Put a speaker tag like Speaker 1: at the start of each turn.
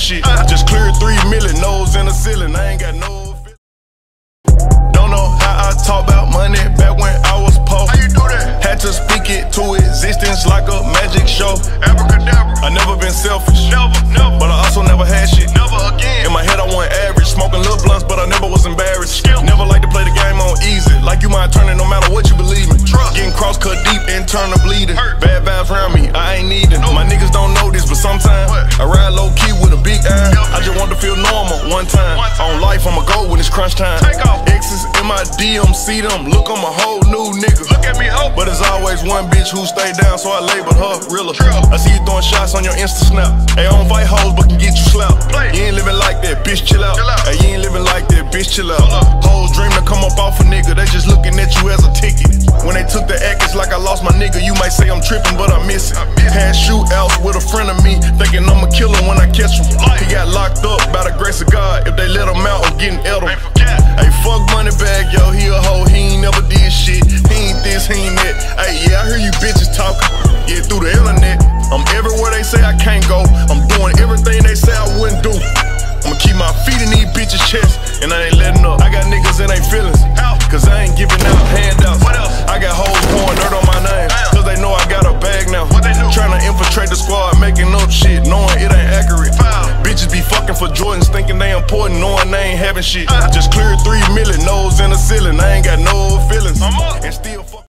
Speaker 1: shit. Just cleared 3 million, nose in the ceiling. I ain't got no feeling. Don't know how I talk about money back when I was poor.
Speaker 2: How you do that?
Speaker 1: Had to speak it to existence like a magic show.
Speaker 2: Abracadabra.
Speaker 1: I never been selfish,
Speaker 2: Never.
Speaker 1: but I also never had shit.
Speaker 2: Never again.
Speaker 1: In my head I wasn't average, smoking little blunts, but I never was embarrassed. Never like to play the game on easy, like you might turn it no matter what you believe in.
Speaker 2: Trust.
Speaker 1: Getting cross cut deep, internal bleeding.
Speaker 2: Hurt.
Speaker 1: Bad vibes around me, I ain't needing. My niggas don't know this, but sometimes I ride low key with a big iron. I just want to feel normal one time. On life I'ma go when it's crunch time.
Speaker 2: Take off.
Speaker 1: Exes in my DM, see them, look, I'm a whole new nigga.
Speaker 2: Look at me, ho.
Speaker 1: But there's always one bitch who stay down, so I labeled her realer.
Speaker 2: True.
Speaker 1: I see you throwing shots on your Insta snap. Hey, I don't fight hoes, but can get you slapped.
Speaker 2: Play.
Speaker 1: You ain't living like that, bitch, chill out.
Speaker 2: Chill out.
Speaker 1: Hey, you ain't living like that, bitch, chill out.
Speaker 2: Hold up.
Speaker 1: Hoes dream to come up off a nigga, they just looking at you as a ticket. When they took the act, it's like I lost my nigga. You might say I'm tripping, but I miss it. Had shootouts with a friend of me, thinking I'ma kill him when I catch him. He got locked up by the grace of God. If they let him out, I'm getting Edom.
Speaker 2: Ain't forget.
Speaker 1: Hey, fuck money bag, yo, he a hoe, he ain't never did shit. He ain't this, he ain't that. Hey, yeah, I hear you bitches talking. Yeah, through the internet. I'm everywhere they say I can't go. I'm doing everything they say I wouldn't do. I'ma keep my feet in these bitches' chests, and I ain't letting up. I got niggas in they feelings, cause I ain't giving out handouts.
Speaker 2: What else?
Speaker 1: I got hoes pouring dirt on my name, cause they know I got a bag now.
Speaker 2: What they do?
Speaker 1: Tryna infiltrate the squad, making up shit, knowing it ain't accurate.
Speaker 2: Foul.
Speaker 1: Bitches be fucking for Jordans, thinking they important, knowing they ain't having shit. Just cleared 3 million, nose in the ceiling. I ain't got no feelings,
Speaker 2: I'm up.
Speaker 1: and still